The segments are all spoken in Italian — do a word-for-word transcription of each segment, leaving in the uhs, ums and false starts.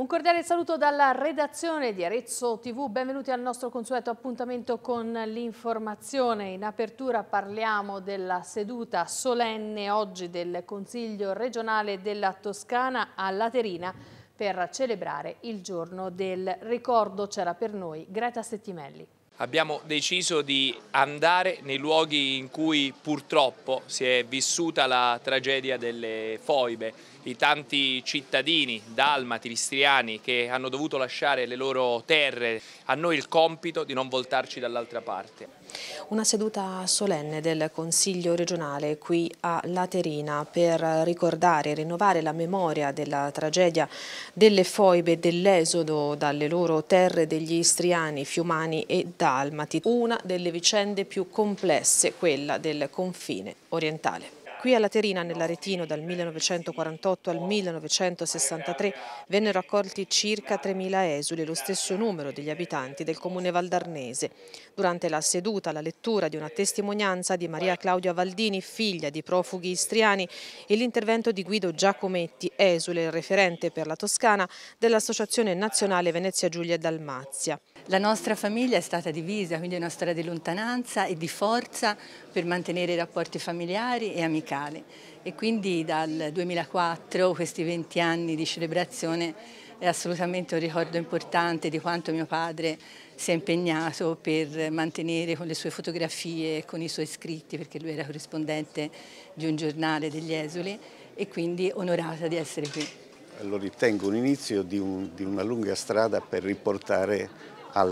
cordiale saluto dalla redazione di Arezzo tivù, benvenuti al nostro consueto appuntamento con l'informazione. In apertura parliamo della seduta solenne oggi del Consiglio regionale della Toscana a Laterina per celebrare il giorno del ricordo. C'era per noi Greta Settimelli. Abbiamo deciso di andare nei luoghi in cui purtroppo si è vissuta la tragedia delle foibe, i tanti cittadini dalmati, istriani che hanno dovuto lasciare le loro terre. A noi il compito di non voltarci dall'altra parte. Una seduta solenne del Consiglio regionale qui a Laterina per ricordare e rinnovare la memoria della tragedia delle foibe e dell'esodo dalle loro terre degli istriani, fiumani e dalmati. Una delle vicende più complesse, quella del confine orientale. Qui a Laterina, nell'Aretino, dal millenovecentoquarantotto al millenovecentosessantatré vennero accolti circa tremila esuli, lo stesso numero degli abitanti del comune valdarnese. Durante la seduta, la lettura di una testimonianza di Maria Claudia Valdini, figlia di profughi istriani, e l'intervento di Guido Giacometti, esule, referente per la Toscana dell'Associazione Nazionale Venezia Giulia e Dalmazia. La nostra famiglia è stata divisa, quindi è una storia di lontananza e di forza per mantenere i rapporti familiari e amicali. E quindi dal duemilaquattro, questi venti anni di celebrazione, è assolutamente un ricordo importante di quanto mio padre si è impegnato per mantenere con le sue fotografie e con i suoi scritti, perché lui era corrispondente di un giornale degli esuli, e quindi onorata di essere qui. Lo ritengo un inizio di, un, di una lunga strada per riportare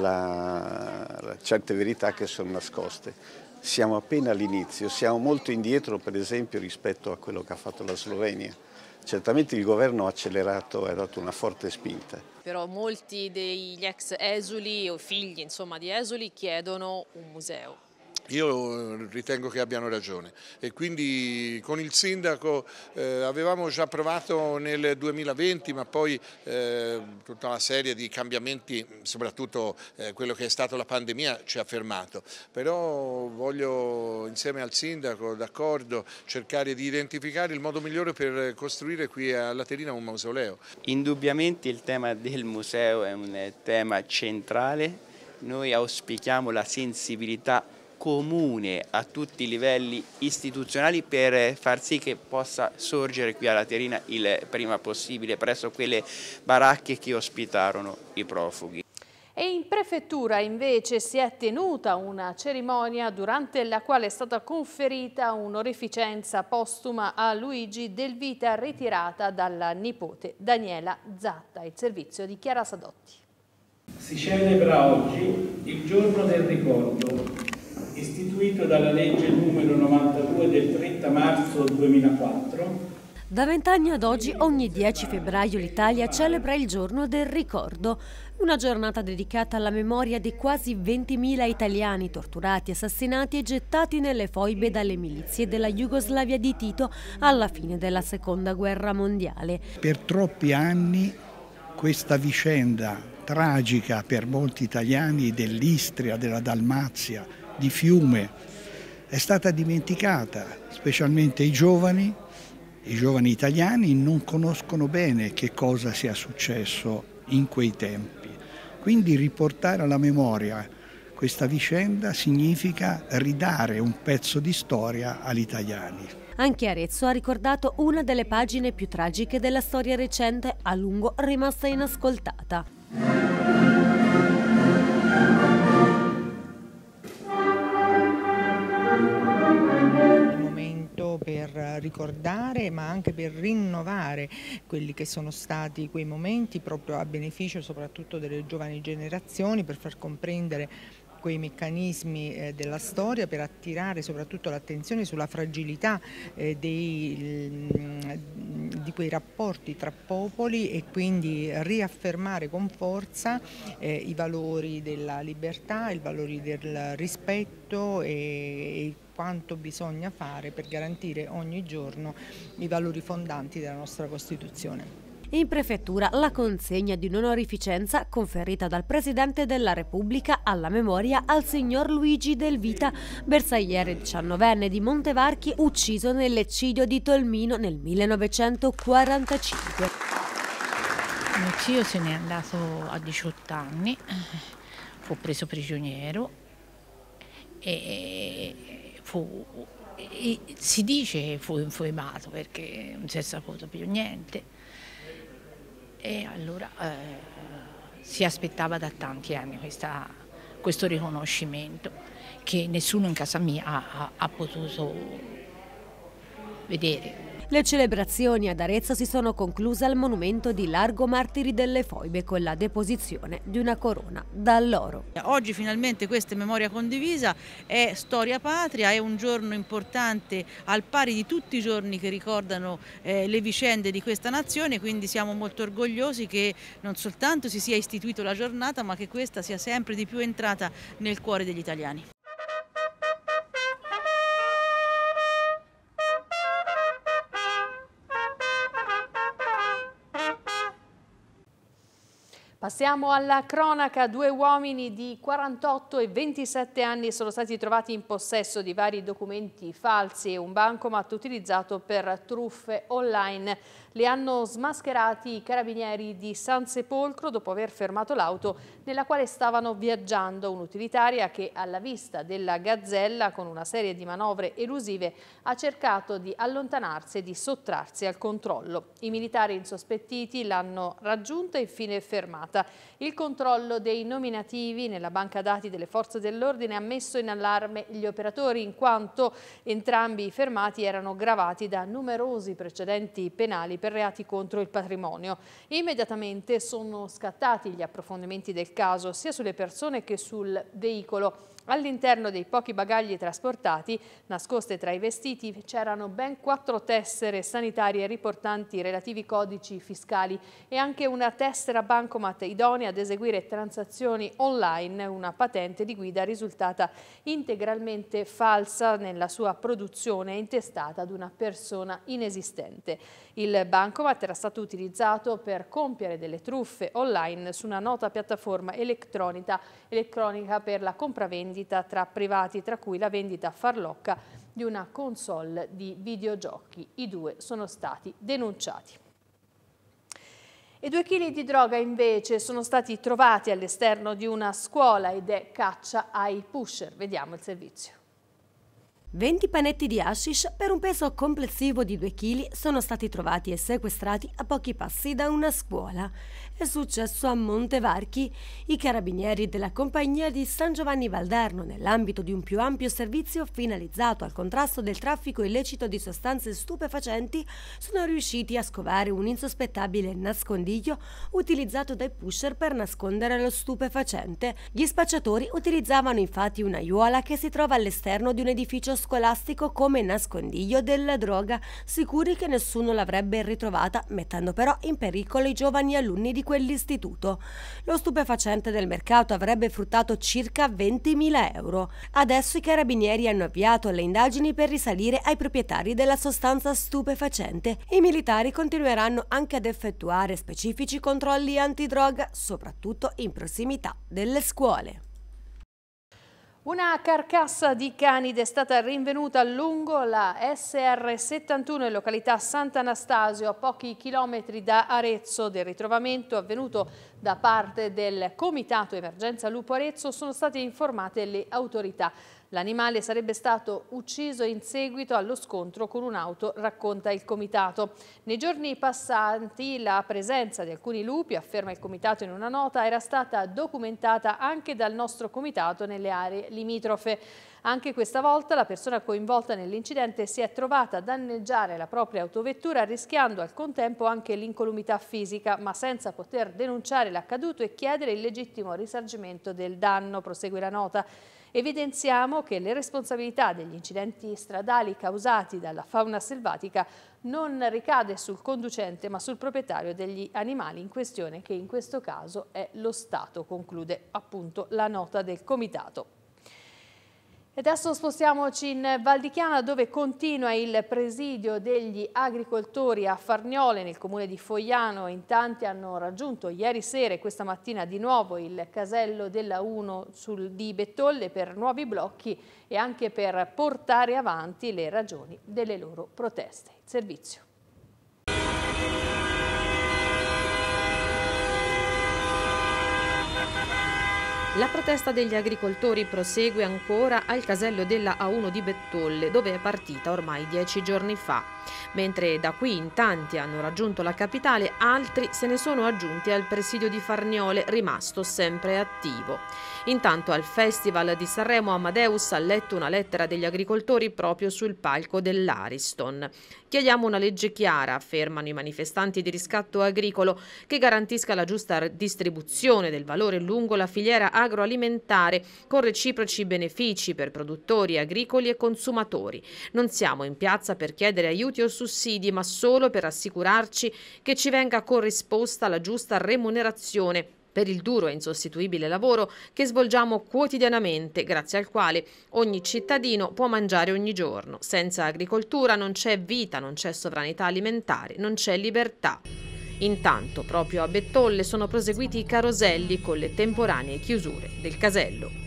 alla, a certe verità che sono nascoste. Siamo appena all'inizio, siamo molto indietro per esempio rispetto a quello che ha fatto la Slovenia. Certamente il governo ha accelerato e ha dato una forte spinta. Però molti degli ex esuli o figli insomma, di esuli chiedono un museo. Io ritengo che abbiano ragione e quindi con il sindaco eh, avevamo già provato nel duemilaventi, ma poi eh, tutta una serie di cambiamenti, soprattutto eh, quello che è stata la pandemia, ci ha fermato. Però voglio insieme al sindaco, d'accordo, cercare di identificare il modo migliore per costruire qui a Laterina un mausoleo. Indubbiamente il tema del museo è un tema centrale. Noi auspichiamo la sensibilità comune a tutti i livelli istituzionali per far sì che possa sorgere qui a Laterina il prima possibile presso quelle baracche che ospitarono i profughi. E in prefettura invece si è tenuta una cerimonia durante la quale è stata conferita un'onorificenza postuma a Luigi Del Vita, ritirata dalla nipote Daniela Zatta. Il servizio di Chiara Sadotti. Si celebra oggi il giorno del ricordo, istituito dalla legge numero novantadue del trenta marzo duemilaquattro. Da vent'anni ad oggi, ogni dieci febbraio l'Italia celebra il giorno del ricordo, una giornata dedicata alla memoria di quasi ventimila italiani torturati, assassinati e gettati nelle foibe dalle milizie della Jugoslavia di Tito alla fine della Seconda Guerra Mondiale. Per troppi anni questa vicenda tragica per molti italiani dell'Istria, della Dalmazia, di Fiume, è stata dimenticata, specialmente i giovani, i giovani italiani non conoscono bene che cosa sia successo in quei tempi. Quindi riportare alla memoria questa vicenda significa ridare un pezzo di storia agli italiani. Anche Arezzo ha ricordato una delle pagine più tragiche della storia recente, a lungo rimasta inascoltata. Per ricordare ma anche per rinnovare quelli che sono stati quei momenti proprio a beneficio soprattutto delle giovani generazioni, per far comprendere quei meccanismi eh, della storia, per attirare soprattutto l'attenzione sulla fragilità eh, dei, di quei rapporti tra popoli e quindi riaffermare con forza eh, i valori della libertà, i valori del rispetto e, e quanto bisogna fare per garantire ogni giorno i valori fondanti della nostra Costituzione. In prefettura la consegna di un'onorificenza conferita dal Presidente della Repubblica alla memoria al signor Luigi Del Vita, bersagliere diciannovenne di Montevarchi, ucciso nell'eccidio di Tolmino nel millenovecentoquarantacinque. Mio zio se n'è andato a diciotto anni, fu preso prigioniero e, fu, e si dice fu infumato perché non si è saputo più niente. E allora eh, si aspettava da tanti anni questa, questo riconoscimento che nessuno in casa mia ha, ha potuto vedere. Le celebrazioni ad Arezzo si sono concluse al monumento di Largo Martiri delle Foibe con la deposizione di una corona d'alloro. Oggi finalmente questa memoria condivisa è storia patria, è un giorno importante al pari di tutti i giorni che ricordano eh, le vicende di questa nazione, quindi siamo molto orgogliosi che non soltanto si sia istituito la giornata, ma che questa sia sempre di più entrata nel cuore degli italiani. Passiamo alla cronaca. Due uomini di quarantotto e ventisette anni sono stati trovati in possesso di vari documenti falsi e un bancomat utilizzato per truffe online. Li hanno smascherati i carabinieri di San Sepolcro dopo aver fermato l'auto nella quale stavano viaggiando, un'utilitaria che alla vista della Gazzella con una serie di manovre elusive ha cercato di allontanarsi e di sottrarsi al controllo. I militari insospettiti l'hanno raggiunta e infine fermata. Il controllo dei nominativi nella banca dati delle forze dell'ordine ha messo in allarme gli operatori in quanto entrambi i fermati erano gravati da numerosi precedenti penali per reati contro il patrimonio. Immediatamente sono scattati gli approfondimenti del caso sia sulle persone che sul veicolo. All'interno dei pochi bagagli trasportati, nascoste tra i vestiti, c'erano ben quattro tessere sanitarie riportanti i relativi codici fiscali e anche una tessera bancomat idonea ad eseguire transazioni online, una patente di guida risultata integralmente falsa nella sua produzione e intestata ad una persona inesistente. Il bancomat era stato utilizzato per compiere delle truffe online su una nota piattaforma elettronica, elettronica per la compravendita tra privati, tra cui la vendita farlocca di una console di videogiochi. I due sono stati denunciati. E due chili di droga invece sono stati trovati all'esterno di una scuola ed è caccia ai pusher. Vediamo il servizio. venti panetti di hashish per un peso complessivo di due chili sono stati trovati e sequestrati a pochi passi da una scuola. È successo a Montevarchi. I carabinieri della compagnia di San Giovanni Valdarno, nell'ambito di un più ampio servizio finalizzato al contrasto del traffico illecito di sostanze stupefacenti, sono riusciti a scovare un insospettabile nascondiglio utilizzato dai pusher per nascondere lo stupefacente. Gli spacciatori utilizzavano infatti una aiuola che si trova all'esterno di un edificio scolastico come nascondiglio della droga, sicuri che nessuno l'avrebbe ritrovata, mettendo però in pericolo i giovani alunni di quell'istituto. Lo stupefacente del mercato avrebbe fruttato circa ventimila euro. Adesso i carabinieri hanno avviato le indagini per risalire ai proprietari della sostanza stupefacente. I militari continueranno anche ad effettuare specifici controlli antidroga, soprattutto in prossimità delle scuole. Una carcassa di canide è stata rinvenuta lungo la S R settantuno in località Sant'Anastasio, a pochi chilometri da Arezzo. Del ritrovamento avvenuto da parte del Comitato Emergenza Lupo Arezzo sono state informate le autorità. L'animale sarebbe stato ucciso in seguito allo scontro con un'auto, racconta il Comitato. Nei giorni passati la presenza di alcuni lupi, afferma il Comitato in una nota, era stata documentata anche dal nostro Comitato nelle aree limitrofe. Anche questa volta la persona coinvolta nell'incidente si è trovata a danneggiare la propria autovettura, rischiando al contempo anche l'incolumità fisica, ma senza poter denunciare l'accaduto e chiedere il legittimo risarcimento del danno, prosegue la nota. Evidenziamo che le responsabilità degli incidenti stradali causati dalla fauna selvatica non ricade sul conducente ma sul proprietario degli animali in questione, che in questo caso è lo Stato, conclude appunto la nota del Comitato. E adesso spostiamoci in Val di Chiana, dove continua il presidio degli agricoltori a Farniole, nel comune di Fogliano. In tanti hanno raggiunto ieri sera e questa mattina di nuovo il casello della uno sul, di Bettolle per nuovi blocchi e anche per portare avanti le ragioni delle loro proteste. Il servizio. La protesta degli agricoltori prosegue ancora al casello della A uno di Bettolle, dove è partita ormai dieci giorni fa. Mentre da qui in tanti hanno raggiunto la capitale, altri se ne sono aggiunti al presidio di Farniole, rimasto sempre attivo. Intanto al Festival di Sanremo Amadeus ha letto una lettera degli agricoltori proprio sul palco dell'Ariston. Chiediamo una legge chiara, affermano i manifestanti di Riscatto Agricolo, che garantisca la giusta distribuzione del valore lungo la filiera agroalimentare con reciproci benefici per produttori agricoli e consumatori. Non siamo in piazza per chiedere aiuti o sussidi, ma solo per assicurarci che ci venga corrisposta la giusta remunerazione per il duro e insostituibile lavoro che svolgiamo quotidianamente, grazie al quale ogni cittadino può mangiare ogni giorno. Senza agricoltura non c'è vita, non c'è sovranità alimentare, non c'è libertà. Intanto, proprio a Bettolle sono proseguiti i caroselli con le temporanee chiusure del casello.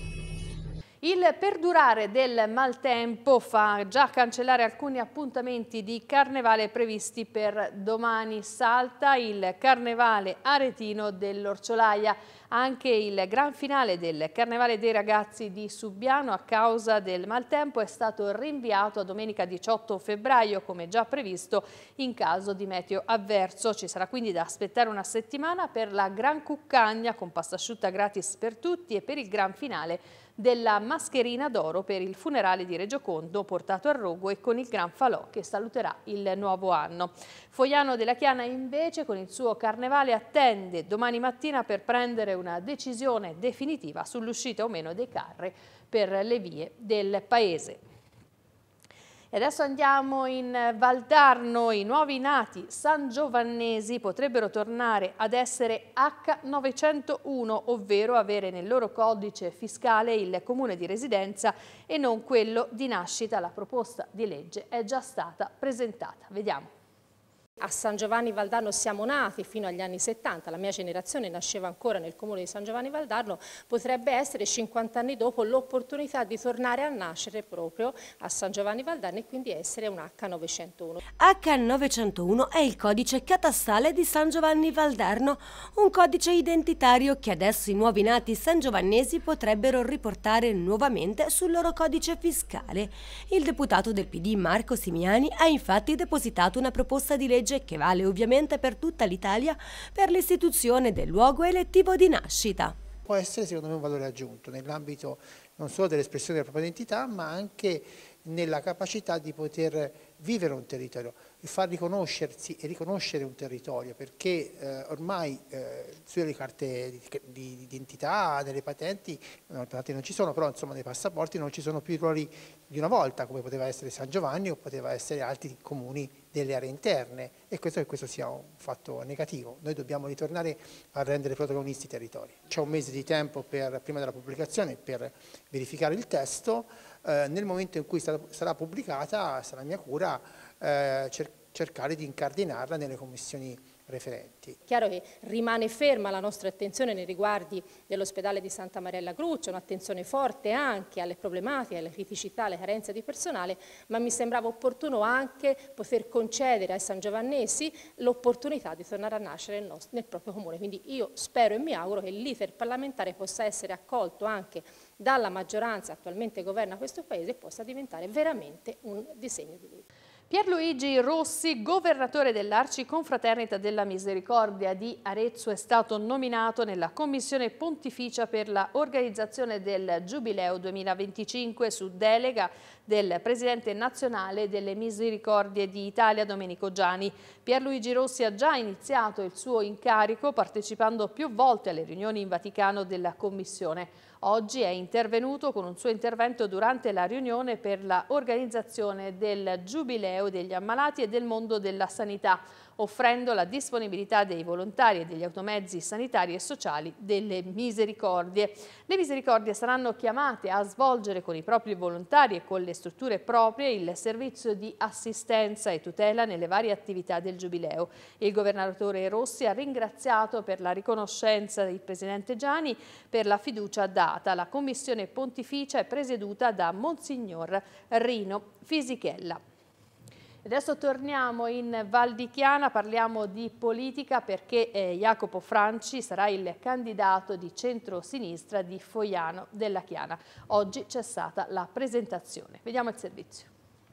Il perdurare del maltempo fa già cancellare alcuni appuntamenti di carnevale previsti per domani. Salta il carnevale aretino dell'Orciolaia. Anche il gran finale del Carnevale dei Ragazzi di Subiano a causa del maltempo è stato rinviato a domenica diciotto febbraio come già previsto in caso di meteo avverso. Ci sarà quindi da aspettare una settimana per la Gran Cuccagna con pasta asciutta gratis per tutti e per il gran finale della Mascherina d'Oro per il funerale di Regiocondo portato a Rogo e con il Gran Falò che saluterà il nuovo anno. Fogliano della Chiana invece con il suo carnevale attende domani mattina per prendere una decisione definitiva sull'uscita o meno dei carri per le vie del paese. E adesso andiamo in Valdarno. I nuovi nati sangiovannesi potrebbero tornare ad essere acca novecentouno, ovvero avere nel loro codice fiscale il comune di residenza e non quello di nascita. La proposta di legge è già stata presentata. Vediamo. A San Giovanni Valdarno siamo nati fino agli anni settanta, la mia generazione nasceva ancora nel comune di San Giovanni Valdarno, potrebbe essere cinquanta anni dopo l'opportunità di tornare a nascere proprio a San Giovanni Valdarno e quindi essere un acca novecentouno. acca novecentouno è il codice catastale di San Giovanni Valdarno, un codice identitario che adesso i nuovi nati sangiovannesi potrebbero riportare nuovamente sul loro codice fiscale. Il deputato del P D Marco Simiani ha infatti depositato una proposta di legge che vale ovviamente per tutta l'Italia per l'istituzione del luogo elettivo di nascita. Può essere secondo me un valore aggiunto nell'ambito non solo dell'espressione della propria identità ma anche nella capacità di poter vivere un territorio e far riconoscersi e riconoscere un territorio, perché eh, ormai eh, sulle carte di, di, di identità, nelle patenti, no, non ci sono, però insomma nei passaporti non ci sono più i ruoli di una volta, come poteva essere San Giovanni o poteva essere altri comuni delle aree interne, e questo, che questo sia un fatto negativo. Noi dobbiamo ritornare a rendere protagonisti i territori. C'è un mese di tempo per, prima della pubblicazione per verificare il testo. Eh, nel momento in cui sarà, sarà pubblicata sarà mia cura eh, cer cercare di incardinarla nelle commissioni referenti. Chiaro che rimane ferma la nostra attenzione nei riguardi dell'ospedale di Santa Maria la Croce, un'attenzione forte anche alle problematiche, alle criticità, alle carenze di personale, ma mi sembrava opportuno anche poter concedere ai sangiovannesi l'opportunità di tornare a nascere nel, nostro, nel proprio comune. Quindi io spero e mi auguro che l'iter parlamentare possa essere accolto anche dalla maggioranza attualmente governa questo Paese e possa diventare veramente un disegno di legge. Pierluigi Rossi, governatore dell'Arciconfraternita della Misericordia di Arezzo, è stato nominato nella Commissione Pontificia per l'organizzazione del Giubileo duemilaventicinque su delega del Presidente nazionale delle Misericordie d'Italia Domenico Giani. Pierluigi Rossi ha già iniziato il suo incarico partecipando più volte alle riunioni in Vaticano della Commissione. Oggi è intervenuto con un suo intervento durante la riunione per l'organizzazione del Giubileo degli ammalati e del mondo della sanità, offrendo la disponibilità dei volontari e degli automezzi sanitari e sociali delle Misericordie. Le Misericordie saranno chiamate a svolgere con i propri volontari e con le strutture proprie il servizio di assistenza e tutela nelle varie attività del Giubileo. Il governatore Rossi ha ringraziato per la riconoscenza del Presidente Giani per la fiducia data. La Commissione Pontificia è presieduta da Monsignor Rino Fisichella. Adesso torniamo in Val di Chiana, parliamo di politica perché eh, Jacopo Franci sarà il candidato di centro-sinistra di Foiano della Chiana. Oggi c'è stata la presentazione. Vediamo il servizio.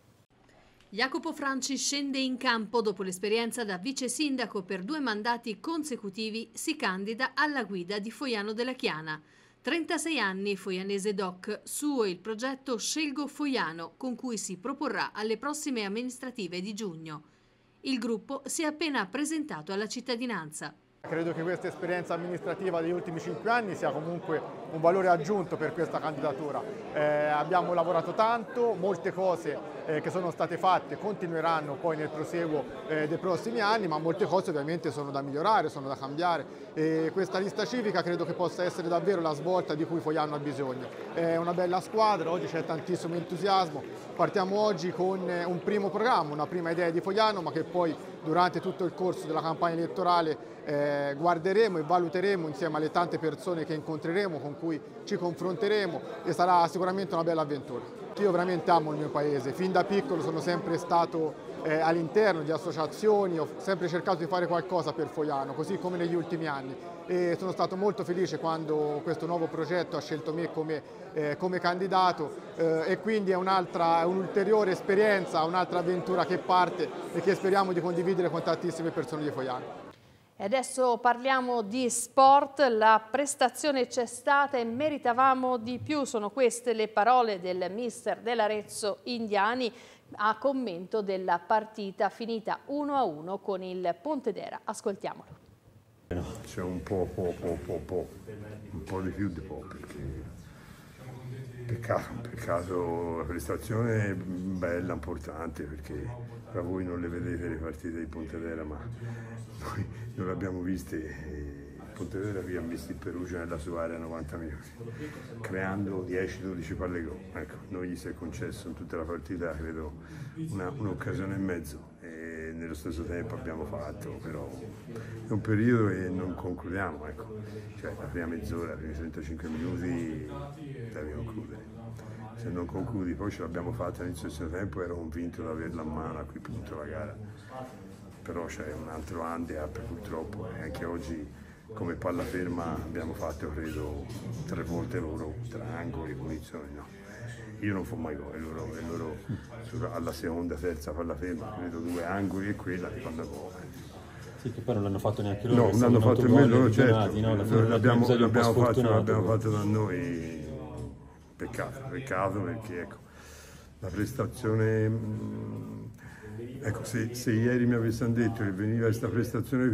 Jacopo Franci scende in campo dopo l'esperienza da vice sindaco per due mandati consecutivi, si candida alla guida di Foiano della Chiana. trentasei anni, foianese doc, suo il progetto Scelgo Foiano, con cui si proporrà alle prossime amministrative di giugno. Il gruppo si è appena presentato alla cittadinanza. Credo che questa esperienza amministrativa degli ultimi cinque anni sia comunque un valore aggiunto per questa candidatura. Eh, abbiamo lavorato tanto, molte cose eh, che sono state fatte continueranno poi nel proseguo eh, dei prossimi anni, ma molte cose ovviamente sono da migliorare, sono da cambiare. E questa lista civica credo che possa essere davvero la svolta di cui Foiano ha bisogno. È una bella squadra, oggi c'è tantissimo entusiasmo. Partiamo oggi con un primo programma, una prima idea di Foiano, ma che poi durante tutto il corso della campagna elettorale eh, guarderemo e valuteremo insieme alle tante persone che incontreremo, con cui ci confronteremo, e sarà sicuramente una bella avventura. Io veramente amo il mio paese, fin da piccolo sono sempre stato eh, all'interno di associazioni, ho sempre cercato di fare qualcosa per Foiano, così come negli ultimi anni, e sono stato molto felice quando questo nuovo progetto ha scelto me come, eh, come candidato eh, e quindi è un'altra, un'ulteriore esperienza, un'altra avventura che parte e che speriamo di condividere con tantissime persone di Foiano. E adesso parliamo di sport, la prestazione c'è stata e meritavamo di più, sono queste le parole del mister dell'Arezzo Indiani a commento della partita finita uno a uno con il Pontedera. Ascoltiamolo. C'è un po', po', po', po', po', un po' di più di po', perché peccato, peccato la prestazione è bella, importante, perché tra voi non le vedete le partite di Pontedera, ma noi non le abbiamo viste. Il Pontedera vi ha visto il Perugia nella sua area novanta minuti, creando dieci dodici palle gol. Ecco, noi gli si è concesso in tutta la partita, credo, un'occasione e mezzo. E nello stesso tempo abbiamo fatto, però è un periodo e non concludiamo, ecco. Cioè la prima mezz'ora, i primi trentacinque minuti devi concludere. Se non concludi, poi ce l'abbiamo fatta all'inizio del secondo tempo, ero convinto di averla a mano a quel punto la gara. Però c'è un altro handicap purtroppo, e anche oggi come palla ferma abbiamo fatto, credo, tre volte loro tra angoli e punizioni, no. Io non fo mai gol, e loro, e loro alla seconda, terza palla ferma, credo due angoli e quella che fanno gol. Sì, che poi non l'hanno fatto neanche loro. No, non l'hanno fatto nemmeno loro, certo, no? l'abbiamo fatto, l'abbiamo fatto da noi, peccato, peccato perché ecco, la prestazione, ecco, se, se ieri mi avessero detto che veniva questa prestazione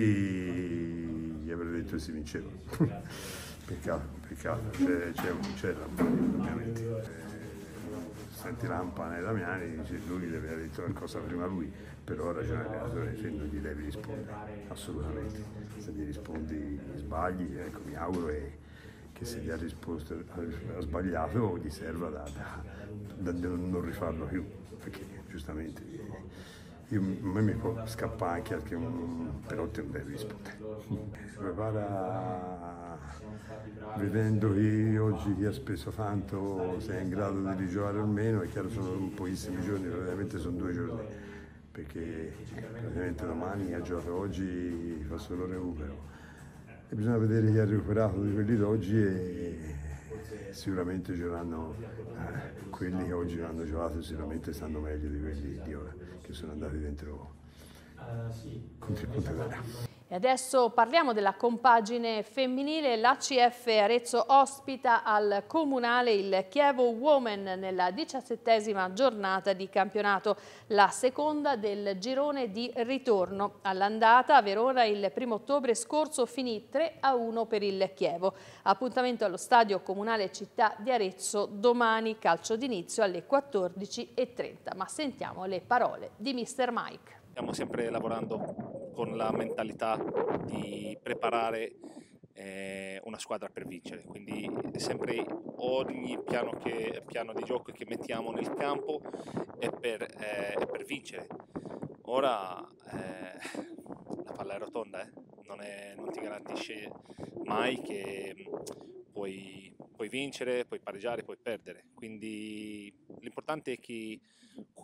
qui, gli avrei detto che si vinceva. Peccato, peccato, c'è Rampani ovviamente. Senti Rampani e Damiani, lui deve aver detto qualcosa prima lui, però ha ragione l'allenatore, se non gli devi rispondere, assolutamente. Se gli rispondi sbagli, ecco, mi auguro è che se gli ha risposto, ha sbagliato, gli serva da, da, da non rifarlo più, perché giustamente io, a me mi può scappare anche, anche un, però te non devi rispondere. Si prepara vedendo che oggi chi ha speso tanto se è in grado di rigiocare o meno, è chiaro sono pochissimi giorni, praticamente sono due giorni, perché praticamente domani ha giocato oggi, fa solo recupero. E bisogna vedere chi ha recuperato di quelli d'oggi e sicuramente giocheranno eh, quelli che oggi non hanno giocato, sicuramente stanno meglio di quelli di ora che sono andati dentro contro il Pontedera. E adesso parliamo della compagine femminile. L'A C F Arezzo ospita al Comunale il Chievo Women nella diciassettesima giornata di campionato, la seconda del girone di ritorno. All'andata a Verona il primo ottobre scorso finì tre a uno per il Chievo. Appuntamento allo Stadio Comunale Città di Arezzo domani, calcio d'inizio alle quattordici e trenta. Ma sentiamo le parole di mister Mike. Stiamo sempre lavorando con la mentalità di preparare eh, una squadra per vincere, quindi sempre ogni piano, che, piano di gioco che mettiamo nel campo è per, eh, è per vincere. Ora eh, la palla è rotonda, eh? non, è, non ti garantisce mai che puoi, puoi vincere, puoi pareggiare, puoi perdere, quindi l'importante è che qui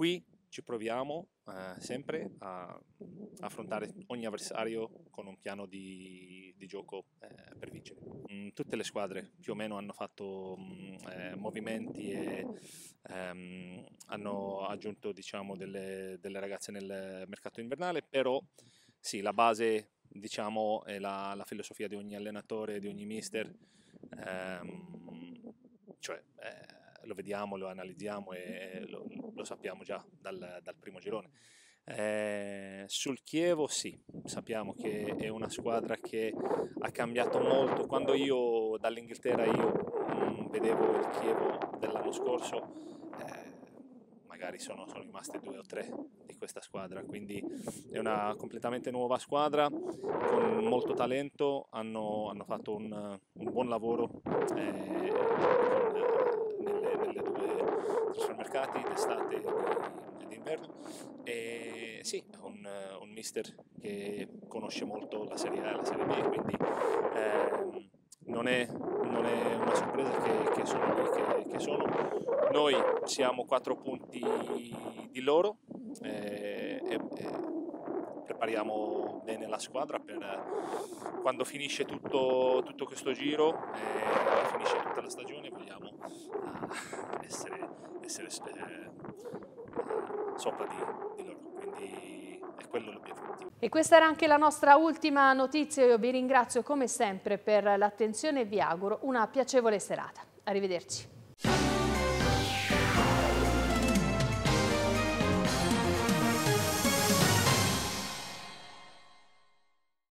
ci proviamo eh, sempre a affrontare ogni avversario con un piano di, di gioco eh, per vincere. Mm, tutte le squadre più o meno hanno fatto mm, eh, movimenti e ehm, hanno aggiunto, diciamo, delle, delle ragazze nel mercato invernale, però sì, la base, diciamo, è la, la filosofia di ogni allenatore, di ogni mister, ehm, cioè eh, lo vediamo, lo analizziamo e lo, lo sappiamo già dal, dal primo girone. Eh, sul Chievo sì, sappiamo che è una squadra che ha cambiato molto. Quando io dall'Inghilterra io mh, vedevo il Chievo dell'anno scorso, eh, magari sono, sono rimasti due o tre di questa squadra, quindi è una completamente nuova squadra con molto talento, hanno, hanno fatto un, un buon lavoro eh, con, nelle, nelle due trasfermercati d'estate e d'inverno, e sì, un, un mister che conosce molto la Serie A e la Serie B, quindi eh, non, è, non è una sorpresa che, che sono lì che, che sono. Noi siamo quattro punti di loro eh, e, e prepariamo bene la squadra per quando finisce tutto, tutto questo giro, eh, finisce tutta la stagione, vogliamo uh, essere, essere eh, sopra di, di loro, quindi è quello l'obiettivo. E questa era anche la nostra ultima notizia. Io vi ringrazio come sempre per l'attenzione e vi auguro una piacevole serata. Arrivederci.